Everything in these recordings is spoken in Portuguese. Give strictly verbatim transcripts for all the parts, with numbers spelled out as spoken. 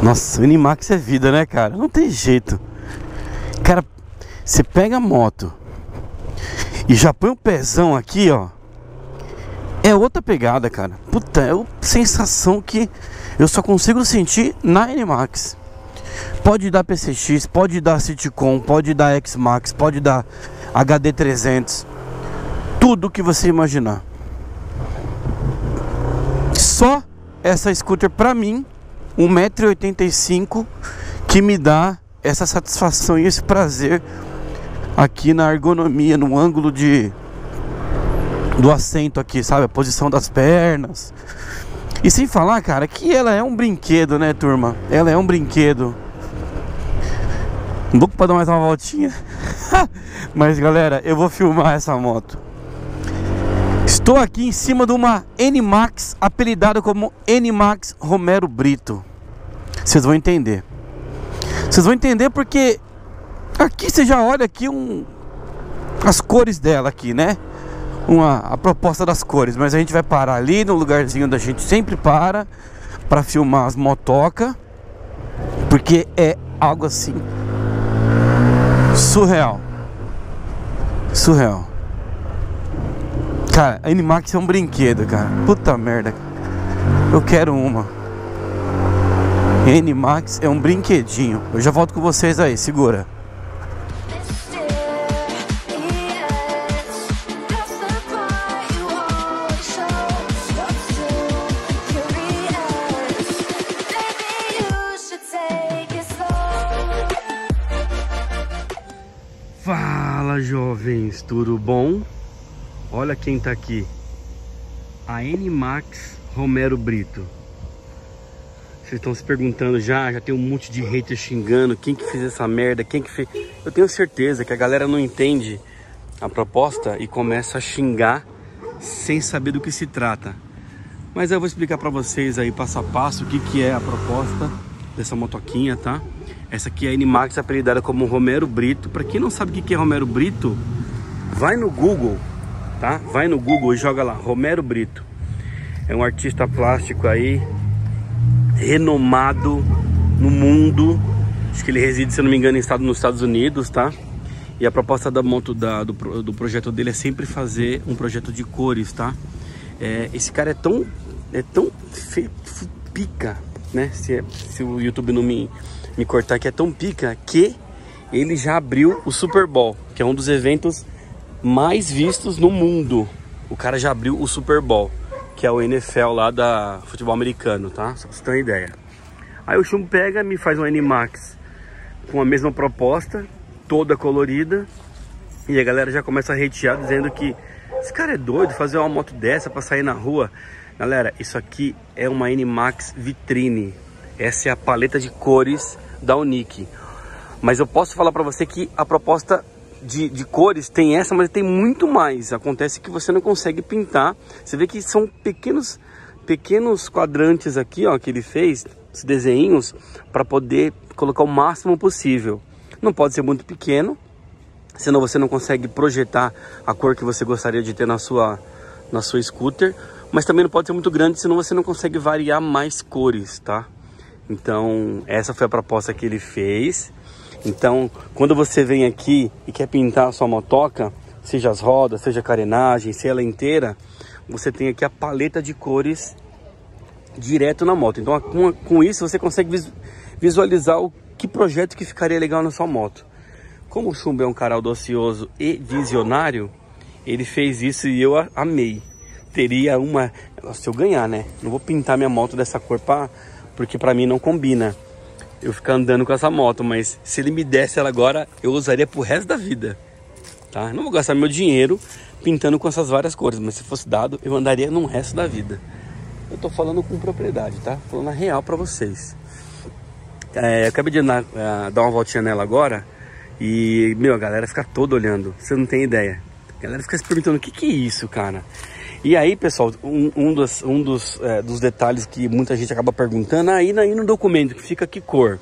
Nossa, o Animax é vida, né, cara? Não tem jeito. Cara, você pega a moto e já põe o pezão aqui, ó. É outra pegada, cara. Puta, é uma sensação que eu só consigo sentir na Animax. Pode dar P C X, pode dar Citicon, pode dar X-Max, pode dar H D trezentos. Tudo que você imaginar. Só essa scooter pra mim, um metro e oitenta e cinco, que me dá essa satisfação e esse prazer aqui na ergonomia, no ângulo de do assento aqui, sabe? A posição das pernas. E sem falar, cara, que ela é um brinquedo, né, turma? Ela é um brinquedo. Um pouco pra dar mais uma voltinha. Mas, galera, eu vou filmar essa moto. Estou aqui em cima de uma Animax, apelidada como Animax Romero Brito. Vocês vão entender. Vocês vão entender porque aqui você já olha aqui um, as cores dela aqui, né? Uma, a proposta das cores. Mas a gente vai parar ali no lugarzinho da gente sempre para para filmar as motoca, porque é algo assim surreal. Surreal. Cara, a Animax é um brinquedo, cara. Puta merda. Eu quero uma. Animax é um brinquedinho. Eu já volto com vocês aí, segura. Fala, jovens, tudo bom? Olha quem tá aqui. A Animax Romero Brito. Vocês estão se perguntando já, já tem um monte de hater xingando. Quem que fez essa merda? Quem que fez? Eu tenho certeza que a galera não entende a proposta e começa a xingar sem saber do que se trata. Mas eu vou explicar pra vocês aí passo a passo o que que é a proposta dessa motoquinha, tá? Essa aqui é a Animax, apelidada como Romero Brito. Pra quem não sabe o que que é Romero Brito, vai no Google, tá? Vai no Google e joga lá, Romero Brito. É um artista plástico aí, renomado no mundo. Acho que ele reside, se eu não me engano, em estado, nos Estados Unidos, tá? E a proposta da moto, da, do, do projeto dele é sempre fazer um projeto de cores, tá? É, esse cara é tão, é tão fe, pica, né? Se, é, se o YouTube não me, me cortar, que é tão pica que ele já abriu o Super Bowl, que é um dos eventos mais vistos no mundo. O cara já abriu o Super Bowl, que é o N F L lá da futebol americano, tá? Só pra você ter uma ideia. Aí o Chumbo pega, me faz um Animax com a mesma proposta, toda colorida, e a galera já começa a hatear, dizendo que esse cara é doido fazer uma moto dessa pra sair na rua. Galera, isso aqui é uma Animax vitrine. Essa é a paleta de cores da Unique. Mas eu posso falar pra você que a proposta De, de cores tem essa, mas tem muito mais. Acontece que você não consegue pintar. Você vê que são pequenos pequenos quadrantes aqui, ó, que ele fez, esses desenhinhos, para poder colocar o máximo possível. Não pode ser muito pequeno, senão você não consegue projetar a cor que você gostaria de ter na sua, na sua scooter. Mas também não pode ser muito grande, senão você não consegue variar mais cores, tá? Então, essa foi a proposta que ele fez. Então, quando você vem aqui e quer pintar a sua motoca, seja as rodas, seja a carenagem, seja ela inteira, você tem aqui a paleta de cores direto na moto. Então, com, com isso, você consegue visualizar o que projeto que ficaria legal na sua moto. Como o Chumbo é um cara audacioso e visionário, ele fez isso e eu amei. Teria uma... Se eu ganhar, né? Não vou pintar minha moto dessa cor, pra, porque pra mim não combina eu ficar andando com essa moto, mas se ele me desse ela agora, eu usaria pro resto da vida, tá? Não vou gastar meu dinheiro pintando com essas várias cores, mas se fosse dado, eu andaria no resto da vida. Eu tô falando com propriedade, tá? Falando a real pra vocês. É, eu acabei de andar, uh, dar uma voltinha nela agora e, meu, a galera fica toda olhando, você não tem ideia. A galera fica se perguntando, o que que é isso, cara? E aí, pessoal, um, um, dos, um dos, é, dos detalhes que muita gente acaba perguntando, aí, aí no documento que fica que cor?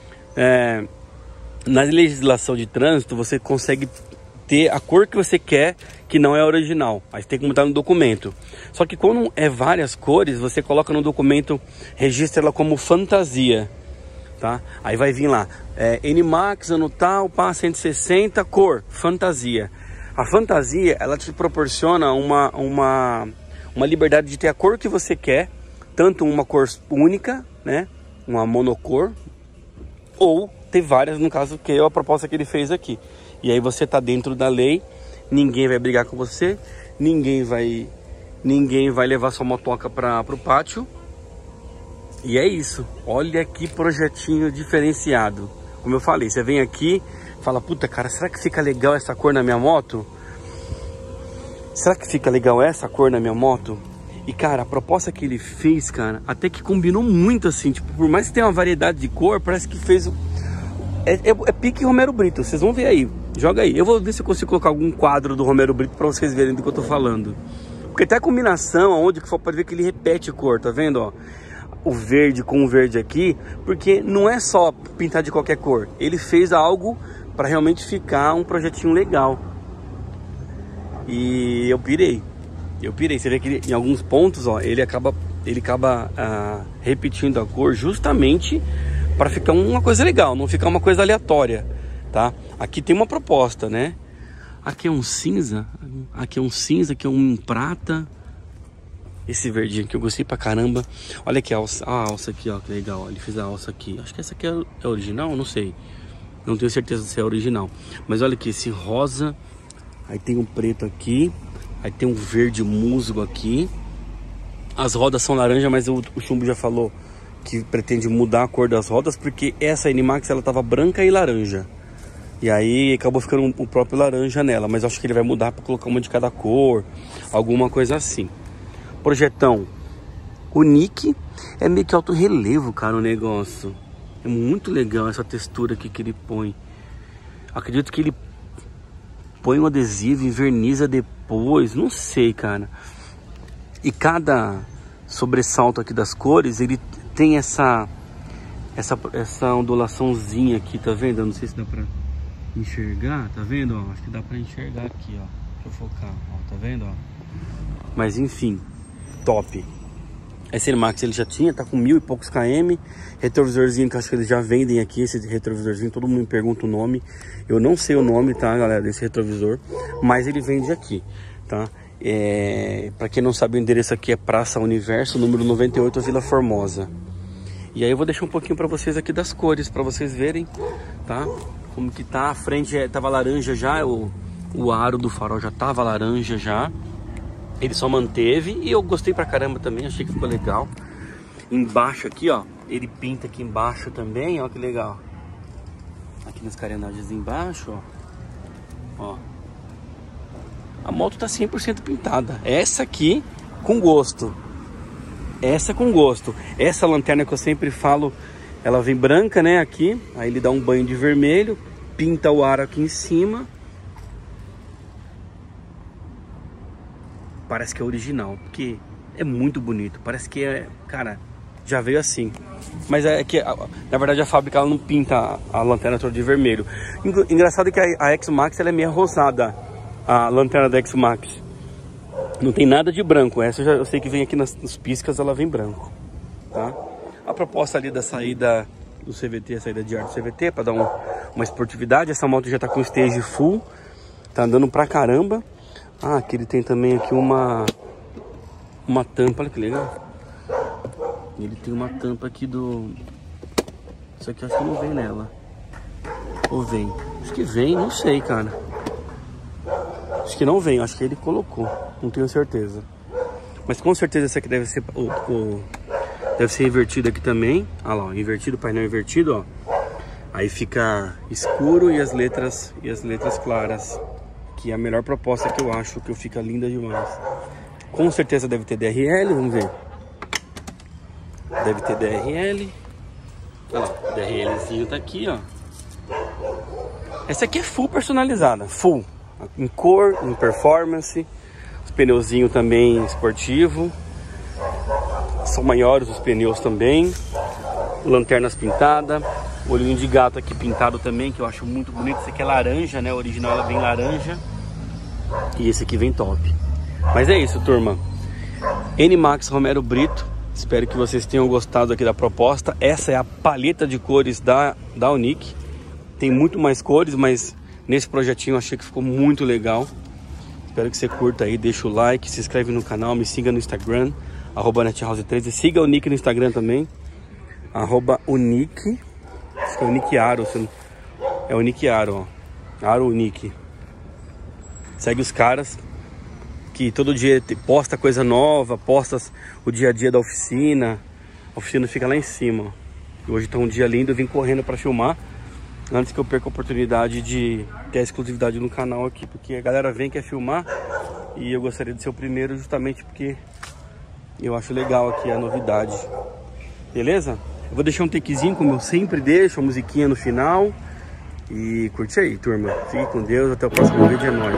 É, na legislação de trânsito, você consegue ter a cor que você quer, que não é a original. Aí tem que mudar no documento. Só que quando é várias cores, você coloca no documento, registra ela como fantasia. tá? Aí vai vir lá, é, N Max, ano tal, pá, cento e sessenta, cor, fantasia. A fantasia, ela te proporciona uma, uma, uma liberdade de ter a cor que você quer, tanto uma cor única, né, uma monocor, ou ter várias, no caso que é a proposta que ele fez aqui. E aí você tá dentro da lei, ninguém vai brigar com você, ninguém vai, ninguém vai levar sua motoca para pro pátio. E é isso. Olha que projetinho diferenciado. Como eu falei, você vem aqui, fala, puta cara, será que fica legal essa cor na minha moto? Será que fica legal essa cor na minha moto? E cara, a proposta que ele fez, cara, até que combinou muito assim, tipo, por mais que tenha uma variedade de cor, parece que fez o... É, é, é pique Romero Brito, vocês vão ver aí, joga aí. Eu vou ver se eu consigo colocar algum quadro do Romero Brito pra vocês verem do que eu tô falando. Porque até a combinação, onde que for, pode ver que ele repete cor, tá vendo, ó? O verde com o verde aqui, porque não é só pintar de qualquer cor. Ele fez algo pra realmente ficar um projetinho legal. E eu pirei. Eu pirei, você vê que ele, em alguns pontos, ó, ele acaba, ele acaba ah, repetindo a cor justamente para ficar uma coisa legal, não ficar uma coisa aleatória, tá? Aqui tem uma proposta, né? Aqui é um cinza, aqui é um cinza, aqui é um prata. Esse verdinho aqui eu gostei pra caramba. Olha aqui a alça, a alça aqui, ó, que legal. Ele fez a alça aqui. Acho que essa aqui é original, não sei. Não tenho certeza se é original. Mas olha aqui, esse rosa. Aí tem um preto aqui. Aí tem um verde musgo aqui. As rodas são laranja, mas o, o Chumbo já falou que pretende mudar a cor das rodas, porque essa N Max ela tava branca e laranja. E aí acabou ficando um, o próprio laranja nela. Mas acho que ele vai mudar para colocar uma de cada cor, alguma coisa assim. Projetão Unique. É meio que alto relevo, cara, o negócio. É muito legal essa textura aqui que ele põe. Acredito que ele põe um adesivo e verniza depois, não sei, cara. E cada sobressalto aqui das cores, ele tem essa essa essa ondulaçãozinha aqui, tá vendo? Eu não sei se dá pra enxergar, tá vendo? Ó, acho que dá pra enxergar aqui, ó. Deixa eu focar, ó, tá vendo? Ó. Mas enfim, top. Esse N Max ele já tinha, tá com mil e poucos km. Retrovisorzinho que acho que eles já vendem aqui, esse retrovisorzinho, todo mundo me pergunta o nome. Eu não sei o nome, tá, galera, desse retrovisor, mas ele vende aqui, tá? É, pra quem não sabe, o endereço aqui é Praça Universo, número noventa e oito, Vila Formosa. E aí eu vou deixar um pouquinho pra vocês aqui das cores, pra vocês verem, tá? Como que tá, a frente é, tava laranja já, o, o aro do farol já tava laranja já. Ele só manteve e eu gostei pra caramba também, achei que ficou legal. Embaixo aqui, ó, ele pinta aqui embaixo também, ó que legal. Aqui nas carenagens embaixo, ó. Ó. A moto tá cem por cento pintada. Essa aqui com gosto. Essa com gosto. Essa lanterna que eu sempre falo, ela vem branca, né, aqui. Aí ele dá um banho de vermelho, pinta o aro aqui em cima. Parece que é original, porque é muito bonito. Parece que é, cara, já veio assim. Mas é que, na verdade, a fábrica ela não pinta a, a lanterna toda de vermelho. Engraçado que a, a X-Max ela é meio rosada, a lanterna da X-Max. Não tem nada de branco. Essa eu, já, eu sei que vem aqui nas, nos piscas, ela vem branco, tá? A proposta ali da saída do C V T, a saída de ar do C V T, para dar um, uma esportividade. Essa moto já tá com stage full, tá andando pra caramba. Ah, aqui ele tem também aqui uma uma tampa, olha que legal. Ele tem uma tampa aqui do... Isso aqui eu acho que não vem nela. Ou vem? Acho que vem, não sei, cara. Acho que não vem, acho que ele colocou. Não tenho certeza. Mas com certeza esse aqui deve ser o, o deve ser invertido aqui também. Olha lá, ó, invertido, painel invertido, ó. Aí fica escuro e as letras e as letras claras. Que é a melhor proposta que eu acho, que fica linda demais. Com certeza deve ter D R L, vamos ver. Deve ter D R L. Olha lá, D R Lzinho tá aqui, ó. Essa aqui é full personalizada, full. Em cor, em performance. Os pneuzinhos também esportivo. São maiores os pneus também. Lanternas pintadas. Olhinho de gato aqui pintado também, que eu acho muito bonito. Esse aqui é laranja, né? O original ela vem laranja. E esse aqui vem top. Mas é isso, turma. N Max Romero Brito. Espero que vocês tenham gostado aqui da proposta. Essa é a paleta de cores da, da Unique. Tem muito mais cores, mas nesse projetinho eu achei que ficou muito legal. Espero que você curta aí, deixa o like, se inscreve no canal, me siga no Instagram, arroba nethouse treze. Siga a Unique no Instagram também, arroba Unique. Acho que é Unique Aro, é Unique Aro, ó. Aro Unique. Segue os caras, que todo dia posta coisa nova, posta o dia a dia da oficina. A oficina fica lá em cima, ó. Hoje tá um dia lindo, eu vim correndo para filmar antes que eu perca a oportunidade de ter a exclusividade no canal aqui, porque a galera vem, quer filmar, e eu gostaria de ser o primeiro justamente porque eu acho legal aqui a novidade. Beleza? Eu vou deixar um takezinho, como eu sempre deixo, a musiquinha no final. E curte aí, turma. Fique com Deus, até o próximo vídeo, é nóis.